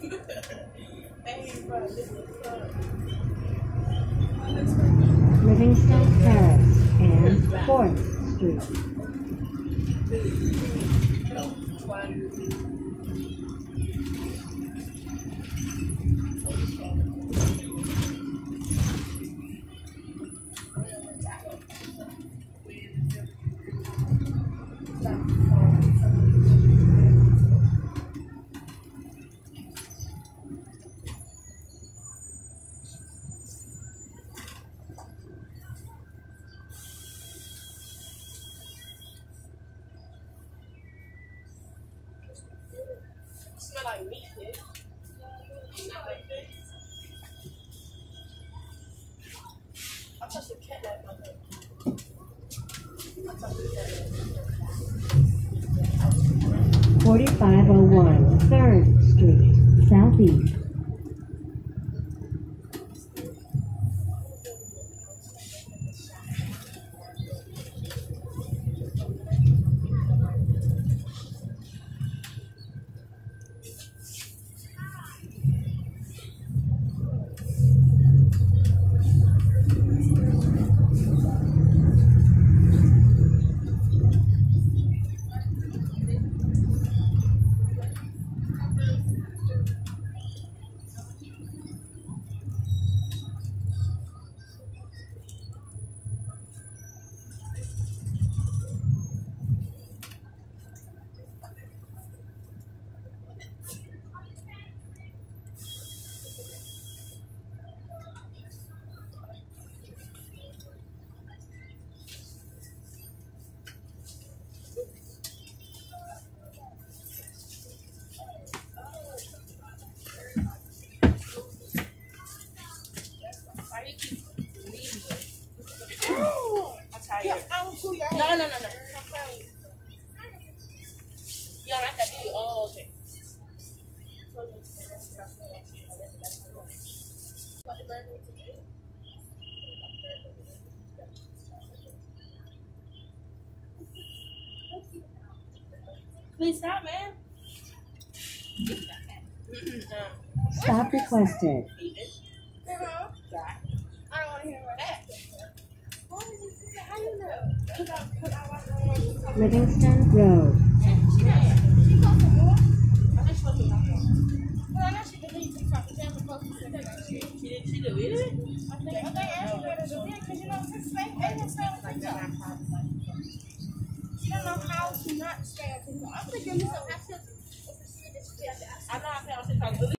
Livingston Terrace and 4th Street. Smell like meat, dude. Not like this. I touched the cat like my head. I touched the cat. 4501 3rd Street, Southeast. No. You don't like that, do you? Oh, okay. Please stop, man. Stop requested. I don't want to hear about that. How you know? Livingston Road.